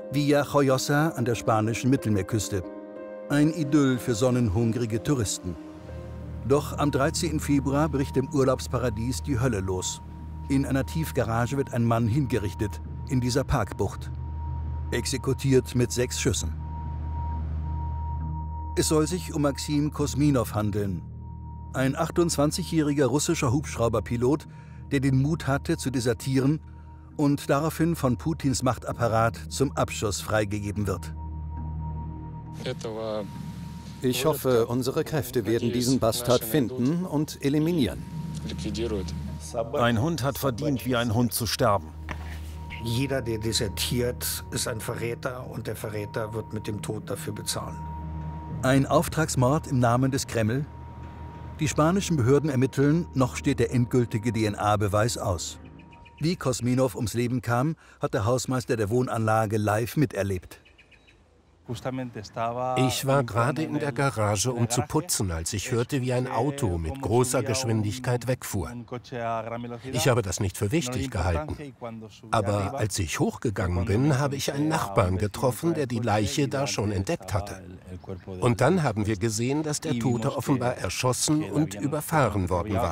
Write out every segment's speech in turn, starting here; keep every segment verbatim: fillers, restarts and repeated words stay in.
Villa Joyosa an der spanischen Mittelmeerküste. Ein Idyll für sonnenhungrige Touristen. Doch am dreizehnten Februar bricht im Urlaubsparadies die Hölle los. In einer Tiefgarage wird ein Mann hingerichtet, in dieser Parkbucht. Exekutiert mit sechs Schüssen. Es soll sich um Maxim Kosminow handeln. Ein achtundzwanzigjähriger russischer Hubschrauberpilot, der den Mut hatte zu desertieren und daraufhin von Putins Machtapparat zum Abschuss freigegeben wird. Ich hoffe, unsere Kräfte werden diesen Bastard finden und eliminieren. Ein Hund hat verdient, wie ein Hund zu sterben. Jeder, der desertiert, ist ein Verräter und der Verräter wird mit dem Tod dafür bezahlen. Ein Auftragsmord im Namen des Kreml? Die spanischen Behörden ermitteln, noch steht der endgültige D N A-Beweis aus. Wie Kosminow ums Leben kam, hat der Hausmeister der Wohnanlage live miterlebt. Ich war gerade in der Garage, um zu putzen, als ich hörte, wie ein Auto mit großer Geschwindigkeit wegfuhr. Ich habe das nicht für wichtig gehalten. Aber als ich hochgegangen bin, habe ich einen Nachbarn getroffen, der die Leiche da schon entdeckt hatte. Und dann haben wir gesehen, dass der Tote offenbar erschossen und überfahren worden war.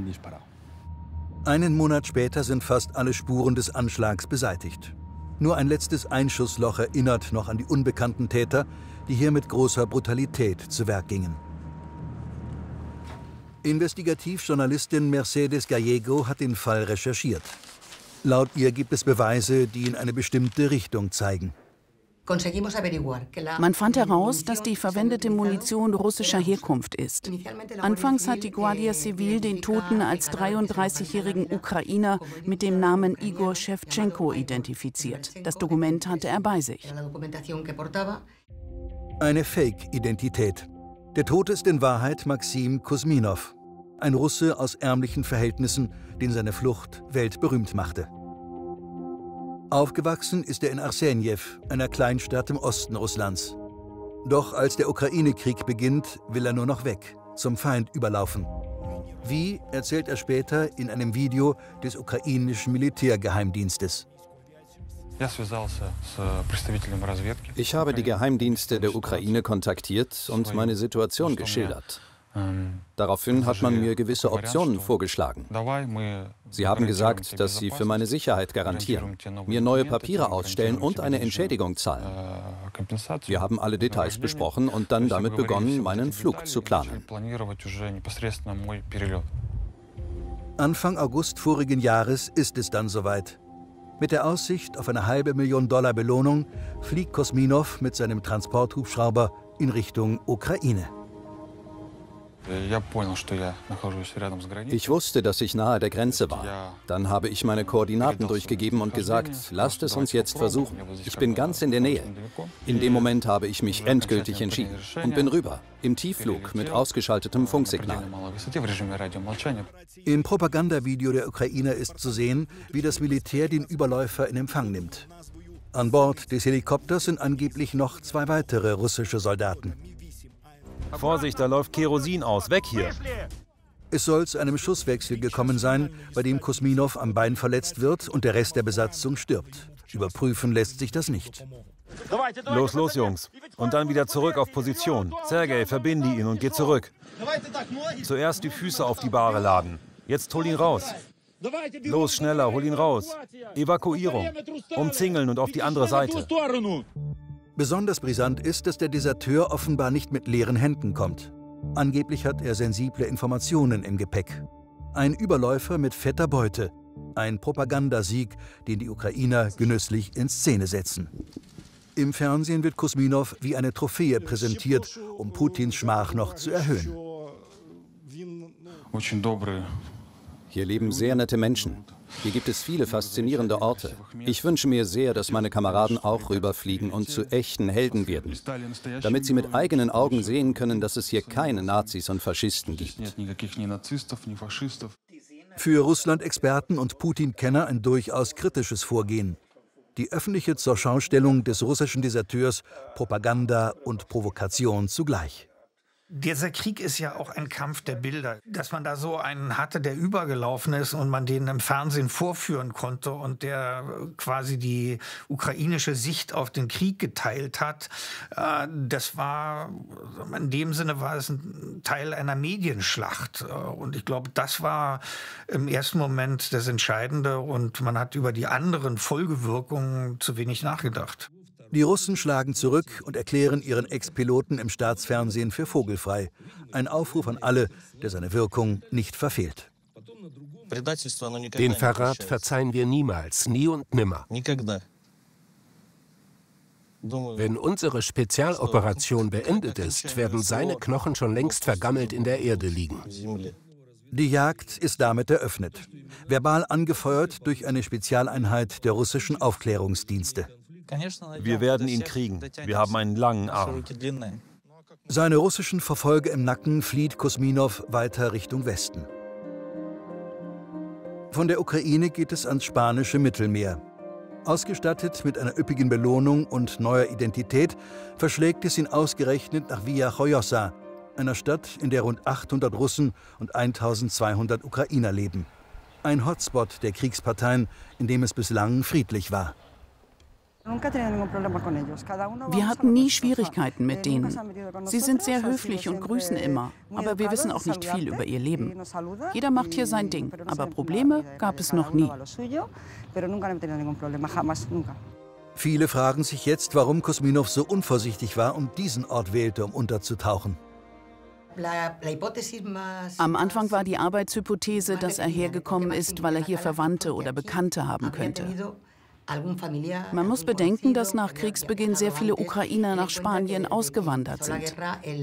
Einen Monat später sind fast alle Spuren des Anschlags beseitigt. Nur ein letztes Einschussloch erinnert noch an die unbekannten Täter, die hier mit großer Brutalität zu Werk gingen. Investigativjournalistin Mercedes Gallego hat den Fall recherchiert. Laut ihr gibt es Beweise, die in eine bestimmte Richtung zeigen. Man fand heraus, dass die verwendete Munition russischer Herkunft ist. Anfangs hat die Guardia Civil den Toten als dreiunddreißigjährigen Ukrainer mit dem Namen Igor Schewtschenko identifiziert. Das Dokument hatte er bei sich. Eine Fake-Identität. Der Tote ist in Wahrheit Maxim Kosminow, ein Russe aus ärmlichen Verhältnissen, den seine Flucht weltberühmt machte. Aufgewachsen ist er in Arsenjew, einer Kleinstadt im Osten Russlands. Doch als der Ukraine-Krieg beginnt, will er nur noch weg, zum Feind überlaufen. Wie, erzählt er später in einem Video des ukrainischen Militärgeheimdienstes. Ich habe die Geheimdienste der Ukraine kontaktiert und meine Situation geschildert. Daraufhin hat man mir gewisse Optionen vorgeschlagen. Sie haben gesagt, dass sie für meine Sicherheit garantieren, mir neue Papiere ausstellen und eine Entschädigung zahlen. Wir haben alle Details besprochen und dann damit begonnen, meinen Flug zu planen. Anfang August vorigen Jahres ist es dann soweit. Mit der Aussicht auf eine halbe Million Dollar Belohnung fliegt Kosminow mit seinem Transporthubschrauber in Richtung Ukraine. Ich wusste, dass ich nahe der Grenze war. Dann habe ich meine Koordinaten durchgegeben und gesagt, lasst es uns jetzt versuchen. Ich bin ganz in der Nähe. In dem Moment habe ich mich endgültig entschieden und bin rüber, im Tiefflug mit ausgeschaltetem Funksignal. Im Propagandavideo der Ukrainer ist zu sehen, wie das Militär den Überläufer in Empfang nimmt. An Bord des Helikopters sind angeblich noch zwei weitere russische Soldaten. Vorsicht, da läuft Kerosin aus. Weg hier! Es soll zu einem Schusswechsel gekommen sein, bei dem Kosminow am Bein verletzt wird und der Rest der Besatzung stirbt. Überprüfen lässt sich das nicht. Los, los, Jungs. Und dann wieder zurück auf Position. Sergej, verbinde ihn und geh zurück. Zuerst die Füße auf die Bahre laden. Jetzt hol ihn raus. Los, schneller, hol ihn raus. Evakuierung. Umzingeln und auf die andere Seite. Besonders brisant ist, dass der Deserteur offenbar nicht mit leeren Händen kommt. Angeblich hat er sensible Informationen im Gepäck. Ein Überläufer mit fetter Beute. Ein Propagandasieg, den die Ukrainer genüsslich in Szene setzen. Im Fernsehen wird Kosminow wie eine Trophäe präsentiert, um Putins Schmach noch zu erhöhen. Hier leben sehr nette Menschen. Hier gibt es viele faszinierende Orte. Ich wünsche mir sehr, dass meine Kameraden auch rüberfliegen und zu echten Helden werden, damit sie mit eigenen Augen sehen können, dass es hier keine Nazis und Faschisten gibt. Für Russland-Experten und Putin-Kenner ein durchaus kritisches Vorgehen. Die öffentliche Zurschaustellung des russischen Deserteurs, Propaganda und Provokation zugleich. Dieser Krieg ist ja auch ein Kampf der Bilder. Dass man da so einen hatte, der übergelaufen ist und man den im Fernsehen vorführen konnte und der quasi die ukrainische Sicht auf den Krieg geteilt hat, das war, in dem Sinne war es ein Teil einer Medienschlacht. Und ich glaube, das war im ersten Moment das Entscheidende und man hat über die anderen Folgewirkungen zu wenig nachgedacht. Die Russen schlagen zurück und erklären ihren Ex-Piloten im Staatsfernsehen für vogelfrei. Ein Aufruf an alle, der seine Wirkung nicht verfehlt. Den Verrat verzeihen wir niemals, nie und nimmer. Wenn unsere Spezialoperation beendet ist, werden seine Knochen schon längst vergammelt in der Erde liegen. Die Jagd ist damit eröffnet. Verbal angefeuert durch eine Spezialeinheit der russischen Aufklärungsdienste. Wir werden ihn kriegen. Wir haben einen langen Arm. Seine russischen Verfolger im Nacken flieht Kusminow weiter Richtung Westen. Von der Ukraine geht es ans spanische Mittelmeer. Ausgestattet mit einer üppigen Belohnung und neuer Identität verschlägt es ihn ausgerechnet nach Villajoyosa, einer Stadt, in der rund achthundert Russen und eintausendzweihundert Ukrainer leben. Ein Hotspot der Kriegsparteien, in dem es bislang friedlich war. Wir hatten nie Schwierigkeiten mit denen. Sie sind sehr höflich und grüßen immer, aber wir wissen auch nicht viel über ihr Leben. Jeder macht hier sein Ding, aber Probleme gab es noch nie. Viele fragen sich jetzt, warum Kusminow so unvorsichtig war und diesen Ort wählte, um unterzutauchen. Am Anfang war die Arbeitshypothese, dass er hergekommen ist, weil er hier Verwandte oder Bekannte haben könnte. Man muss bedenken, dass nach Kriegsbeginn sehr viele Ukrainer nach Spanien ausgewandert sind.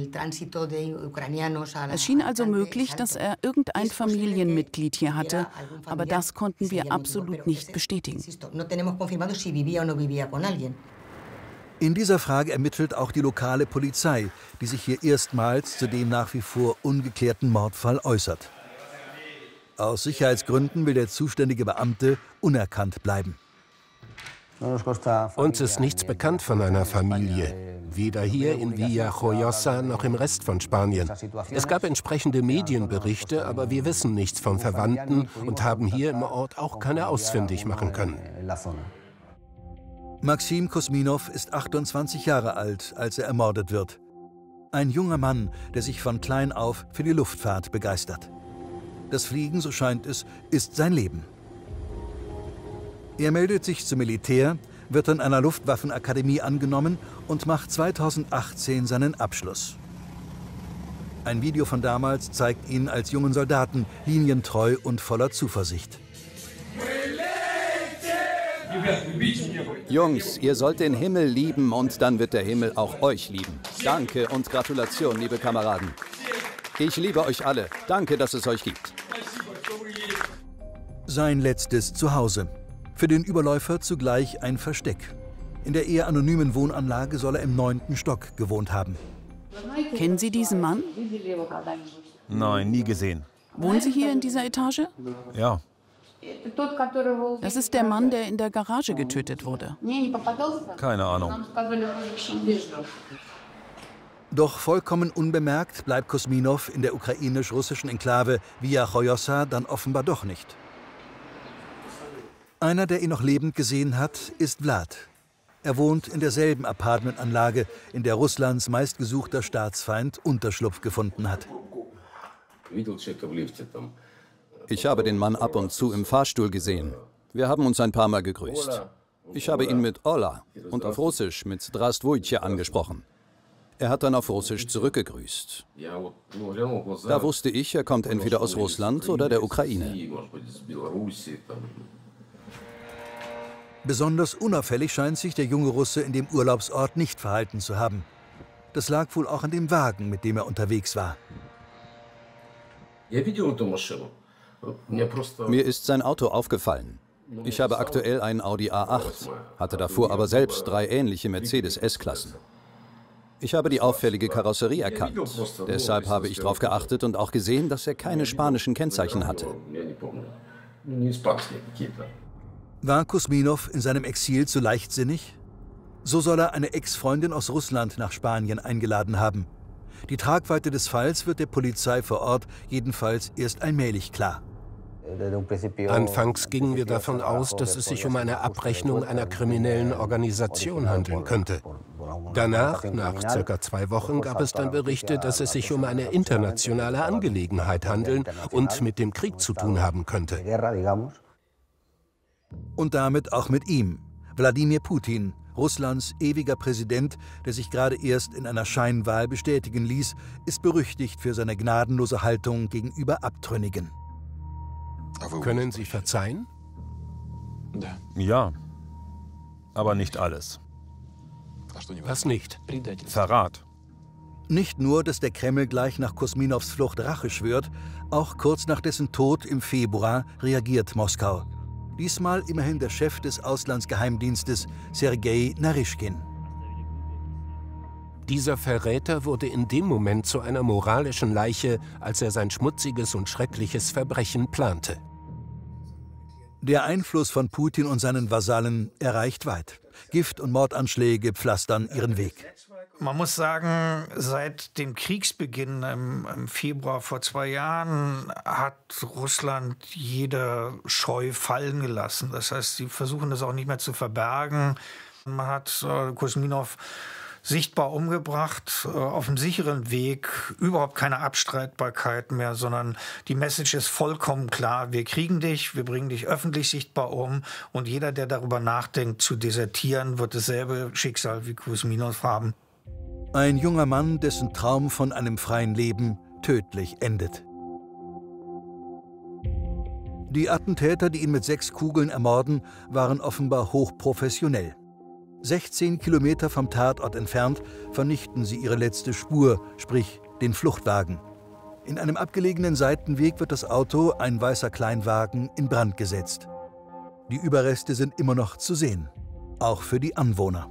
Es schien also möglich, dass er irgendein Familienmitglied hier hatte, aber das konnten wir absolut nicht bestätigen. In dieser Frage ermittelt auch die lokale Polizei, die sich hier erstmals zu dem nach wie vor ungeklärten Mordfall äußert. Aus Sicherheitsgründen will der zuständige Beamte unerkannt bleiben. Uns ist nichts bekannt von einer Familie, weder hier in Villajoyosa noch im Rest von Spanien. Es gab entsprechende Medienberichte, aber wir wissen nichts von Verwandten und haben hier im Ort auch keine ausfindig machen können. Maxim Kusminow ist achtundzwanzig Jahre alt, als er ermordet wird. Ein junger Mann, der sich von klein auf für die Luftfahrt begeistert. Das Fliegen, so scheint es, ist sein Leben. Er meldet sich zum Militär, wird an einer Luftwaffenakademie angenommen und macht zweitausendachtzehn seinen Abschluss. Ein Video von damals zeigt ihn als jungen Soldaten, linientreu und voller Zuversicht. Jungs, ihr sollt den Himmel lieben und dann wird der Himmel auch euch lieben. Danke und Gratulation, liebe Kameraden. Ich liebe euch alle. Danke, dass es euch gibt. Sein letztes Zuhause. Für den Überläufer zugleich ein Versteck. In der eher anonymen Wohnanlage soll er im neunten Stock gewohnt haben. Kennen Sie diesen Mann? Nein, nie gesehen. Wohnen Sie hier in dieser Etage? Ja. Das ist der Mann, der in der Garage getötet wurde. Keine Ahnung. Doch vollkommen unbemerkt bleibt Kusminow in der ukrainisch-russischen Enklave Villajoyosa dann offenbar doch nicht. Einer, der ihn noch lebend gesehen hat, ist Vlad. Er wohnt in derselben Apartmentanlage, in der Russlands meistgesuchter Staatsfeind Unterschlupf gefunden hat. Ich habe den Mann ab und zu im Fahrstuhl gesehen. Wir haben uns ein paar Mal gegrüßt. Ich habe ihn mit Ola und auf Russisch mit Zdravstvuytje angesprochen. Er hat dann auf Russisch zurückgegrüßt. Da wusste ich, er kommt entweder aus Russland oder der Ukraine. Besonders unauffällig scheint sich der junge Russe in dem Urlaubsort nicht verhalten zu haben. Das lag wohl auch an dem Wagen, mit dem er unterwegs war. Mir ist sein Auto aufgefallen. Ich habe aktuell einen Audi A acht, hatte davor aber selbst drei ähnliche Mercedes S-Klassen. Ich habe die auffällige Karosserie erkannt. Deshalb habe ich darauf geachtet und auch gesehen, dass er keine spanischen Kennzeichen hatte. War Kusminow in seinem Exil zu leichtsinnig? So soll er eine Ex-Freundin aus Russland nach Spanien eingeladen haben. Die Tragweite des Falls wird der Polizei vor Ort jedenfalls erst allmählich klar. Anfangs gingen wir davon aus, dass es sich um eine Abrechnung einer kriminellen Organisation handeln könnte. Danach, nach circa zwei Wochen, gab es dann Berichte, dass es sich um eine internationale Angelegenheit handeln und mit dem Krieg zu tun haben könnte. Und damit auch mit ihm, Wladimir Putin, Russlands ewiger Präsident, der sich gerade erst in einer Scheinwahl bestätigen ließ, ist berüchtigt für seine gnadenlose Haltung gegenüber Abtrünnigen. Können Sie verzeihen? Ja, aber nicht alles. Was nicht? Verrat. Nicht nur, dass der Kreml gleich nach Kusminows Flucht Rache schwört, auch kurz nach dessen Tod im Februar reagiert Moskau. Diesmal immerhin der Chef des Auslandsgeheimdienstes, Sergei Naryschkin. Dieser Verräter wurde in dem Moment zu einer moralischen Leiche, als er sein schmutziges und schreckliches Verbrechen plante. Der Einfluss von Putin und seinen Vasallen erreicht weit. Gift- und Mordanschläge pflastern ihren Weg. Man muss sagen, seit dem Kriegsbeginn im, im Februar vor zwei Jahren hat Russland jede Scheu fallen gelassen. Das heißt, sie versuchen das auch nicht mehr zu verbergen. Man hat äh, Kusminow sichtbar umgebracht, auf einem sicheren Weg, überhaupt keine Abstreitbarkeit mehr, sondern die Message ist vollkommen klar, wir kriegen dich, wir bringen dich öffentlich sichtbar um und jeder, der darüber nachdenkt, zu desertieren, wird dasselbe Schicksal wie Kusminow haben. Ein junger Mann, dessen Traum von einem freien Leben tödlich endet. Die Attentäter, die ihn mit sechs Kugeln ermorden, waren offenbar hochprofessionell. sechzehn Kilometer vom Tatort entfernt vernichten sie ihre letzte Spur, sprich den Fluchtwagen. In einem abgelegenen Seitenweg wird das Auto, ein weißer Kleinwagen, in Brand gesetzt. Die Überreste sind immer noch zu sehen, auch für die Anwohner.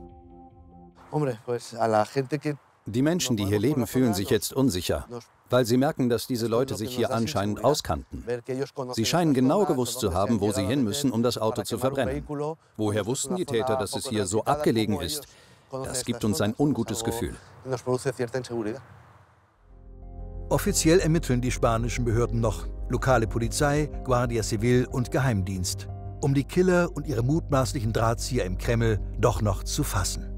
Die Menschen, die hier leben, fühlen sich jetzt unsicher, weil sie merken, dass diese Leute sich hier anscheinend auskannten. Sie scheinen genau gewusst zu haben, wo sie hin müssen, um das Auto zu verbrennen. Woher wussten die Täter, dass es hier so abgelegen ist? Das gibt uns ein ungutes Gefühl. Offiziell ermitteln die spanischen Behörden noch, lokale Polizei, Guardia Civil und Geheimdienst, um die Killer und ihre mutmaßlichen Drahtzieher im Kreml doch noch zu fassen.